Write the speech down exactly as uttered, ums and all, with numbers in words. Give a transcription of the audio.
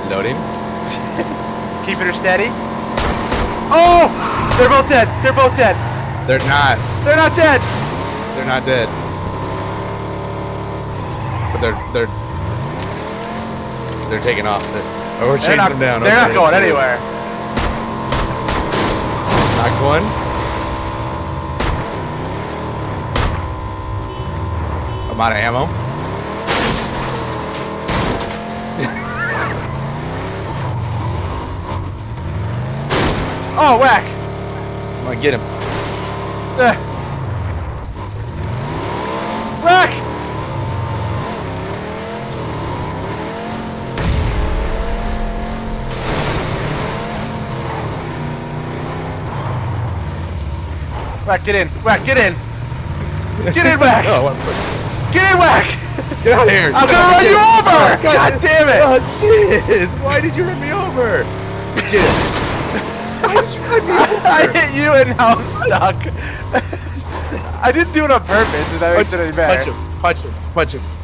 Loading. Keeping her steady. Oh! They're both dead. They're both dead. They're not. They're not dead. They're not dead. But they're they're they're taking off. They're, oh, we're chasing not, them down. They're okay, not going anywhere. Knocked one. I'm out of ammo. Oh, whack! I'm gonna get him. Uh. Whack! Whack, get in! Whack, get in! Get in, Whack! Oh, what? Get in, Whack! Get out of here! I'm gonna run you over! Oh, God, God damn it! Oh, jeez! Why did you run me over? Get it. Why did you run me over? I hit you and now I'm stuck. I didn't do it on purpose. Is that makes it any better? Punch him! Punch him! Punch him!